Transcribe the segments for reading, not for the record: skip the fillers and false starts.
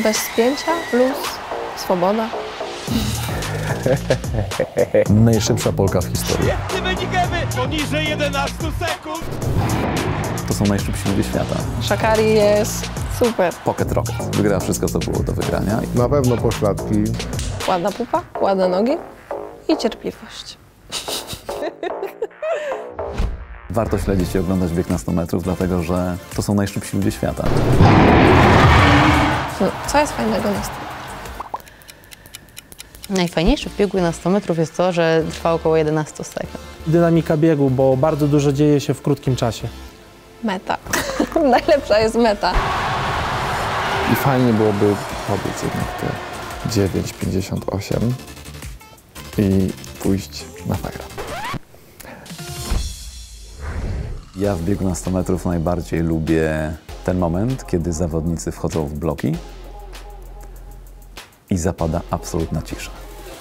Bez spięcia, luz, swoboda. Najszybsza Polka w historii. Świetny wynik Ewy, poniżej 11 sekund. To są najszybsi ludzie świata. Sha'Carri jest super. Pocket Rocket. Wygrała wszystko, co było do wygrania. Na pewno pośladki. Ładna pupa, ładne nogi i cierpliwość. Warto śledzić i oglądać bieg na 100 metrów, dlatego że to są najszybsi ludzie świata. No, co jest fajnego na 100? Najfajniejsze w biegu na 100 metrów jest to, że trwa około 11 sekund. Dynamika biegu, bo bardzo dużo dzieje się w krótkim czasie. Meta. Najlepsza jest meta. I fajnie byłoby pobiec jednak te 9,58 i pójść na fajra. Ja w biegu na 100 metrów najbardziej lubię ten moment, kiedy zawodnicy wchodzą w bloki i zapada absolutna cisza.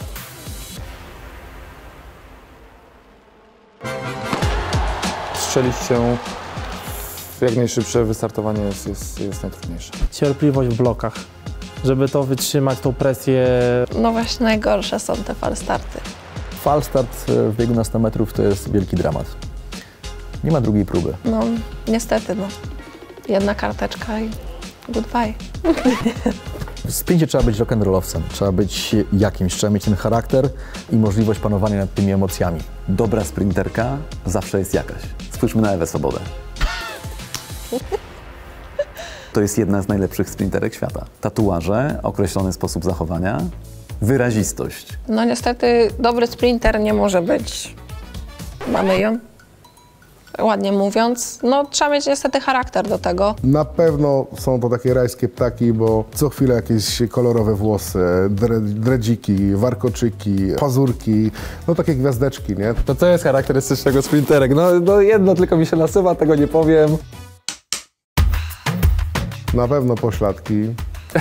Strzelić się w jak najszybsze wystartowanie jest najtrudniejsze. Cierpliwość w blokach, żeby to wytrzymać, tą presję. No właśnie najgorsze są te falstarty. Falstart w biegu na 100 metrów to jest wielki dramat. Nie ma drugiej próby. No niestety, no. Jedna karteczka i goodbye. W sprincie trzeba być rock'n'rollowcem, trzeba być jakimś, trzeba mieć ten charakter i możliwość panowania nad tymi emocjami. Dobra sprinterka zawsze jest jakaś. Spójrzmy na Ewę Swobodę. To jest jedna z najlepszych sprinterek świata. Tatuaże, określony sposób zachowania, wyrazistość. No niestety dobry sprinter nie może być mamyją, ładnie mówiąc. No trzeba mieć niestety charakter do tego. Na pewno są to takie rajskie ptaki, bo co chwilę jakieś kolorowe włosy, dredziki, warkoczyki, pazurki, no takie gwiazdeczki, nie? To co jest charakterystycznego sprinterek? No jedno tylko mi się nasuwa, tego nie powiem. Na pewno pośladki.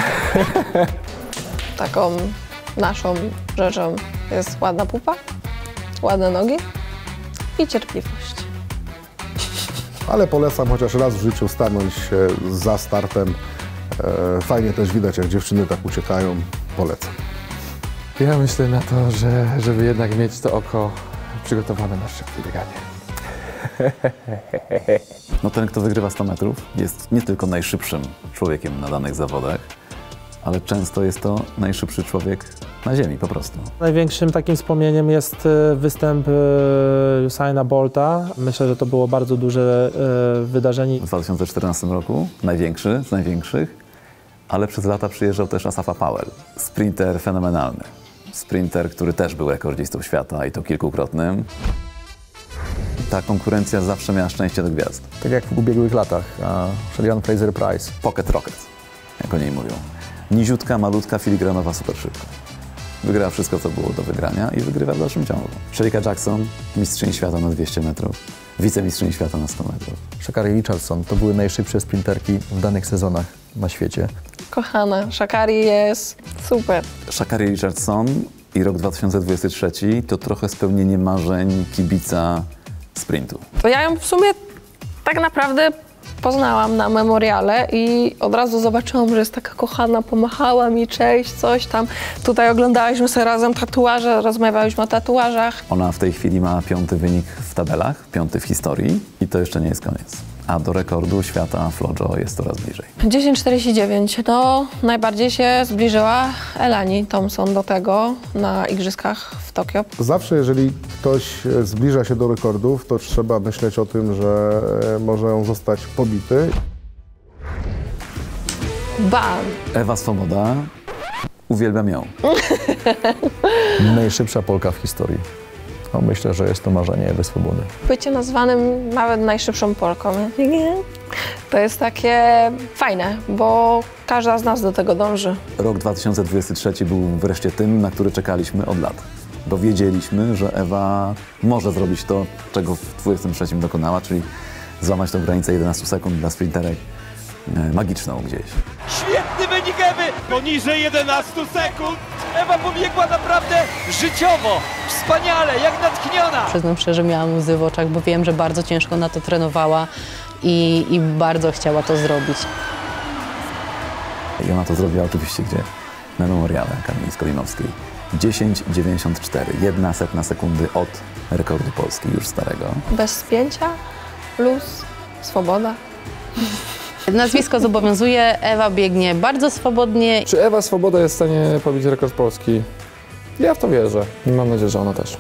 Taką naszą rzeczą jest ładna pupa, ładne nogi i cierpliwość. Ale polecam chociaż raz w życiu stanąć za startem. Fajnie też widać, jak dziewczyny tak uciekają. Polecam. Ja myślę na to, żeby jednak mieć to oko przygotowane na szybkie bieganie. No ten, kto wygrywa 100 metrów, jest nie tylko najszybszym człowiekiem na danych zawodach, ale często jest to najszybszy człowiek na ziemi po prostu. Największym takim wspomnieniem jest występ Usaina Bolta. Myślę, że to było bardzo duże wydarzenie. W 2014 roku największy z największych, ale przez lata przyjeżdżał też Asafa Powell. Sprinter fenomenalny. Sprinter, który też był rekordzistą świata i to kilkukrotnym. Ta konkurencja zawsze miała szczęście do gwiazd. Tak jak w ubiegłych latach, Shelly Fraser Price. Pocket Rocket, jak o niej mówią. Niziutka, malutka, filigranowa, super szybko. Wygrała wszystko, co było do wygrania i wygrywa w dalszym ciągu. Shericka Jackson, mistrzyni świata na 200 metrów, wicemistrzyni świata na 100 metrów. Sha'Carri Richardson to były najszybsze sprinterki w danych sezonach na świecie. Kochana, Sha'Carri jest super. Sha'Carri Richardson i rok 2023 to trochę spełnienie marzeń kibica sprintu. To ja ją w sumie tak naprawdę poznałam na memoriale i od razu zobaczyłam, że jest taka kochana, pomachała mi, cześć, coś tam. Tutaj oglądałyśmy sobie razem tatuaże, rozmawiałyśmy o tatuażach. Ona w tej chwili ma 5. wynik w tabelach, 5. w historii i to jeszcze nie jest koniec. A do rekordu świata Flojo jest coraz bliżej. 10,49. No, najbardziej się zbliżyła Elani Thompson do tego na igrzyskach w Tokio. Zawsze, jeżeli ktoś zbliża się do rekordów, to trzeba myśleć o tym, że może on zostać pobity. Bam! Ewa Swoboda, uwielbiam ją. Najszybsza Polka w historii. No, myślę, że jest to marzenie Ewy Swobody. Bycie nazwanym nawet najszybszą Polką. To jest takie fajne, bo każda z nas do tego dąży. Rok 2023 był wreszcie tym, na który czekaliśmy od lat. Bo wiedzieliśmy, że Ewa może zrobić to, czego w 2023 dokonała, czyli złamać tą granicę 11 sekund dla sprinterek magiczną gdzieś. Świetny wynik Ewy, poniżej 11 sekund. Ewa pobiegła naprawdę życiowo, wspaniale, jak natchniona. Przyznam szczerze, miałam łzy w oczach, bo wiem, że bardzo ciężko na to trenowała i bardzo chciała to zrobić. I ona to zrobiła oczywiście gdzie? Na memoriale Kamińsko-Linowskiej. 10,94, 1/100 sekundy od rekordu Polski już starego. Bez spięcia, luz, swoboda. Nazwisko zobowiązuje, Ewa biegnie bardzo swobodnie. Czy Ewa Swoboda jest w stanie pobić rekord Polski? Ja w to wierzę i mam nadzieję, że ona też.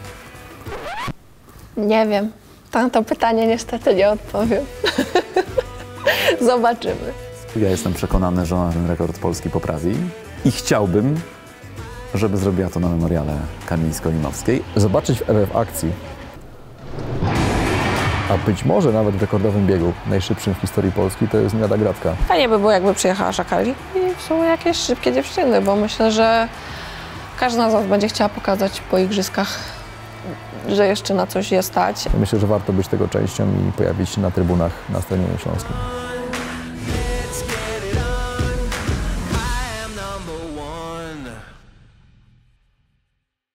Nie wiem. Na to pytanie niestety nie odpowiem. Zobaczymy. Ja jestem przekonany, że ona ten rekord Polski poprawi i chciałbym, żeby zrobiła to na memoriale Kamińsko-Linowskiej. Zobaczyć Ewę w akcji, a być może nawet w rekordowym biegu, najszybszym w historii Polski, to jest nie lada gratka. Fajnie by było, jakby przyjechała Szakali i są jakieś szybkie dziewczyny, bo myślę, że każda z nas będzie chciała pokazać po igrzyskach, że jeszcze na coś jest stać. Myślę, że warto być tego częścią i pojawić się na trybunach na Stadionie Śląskim.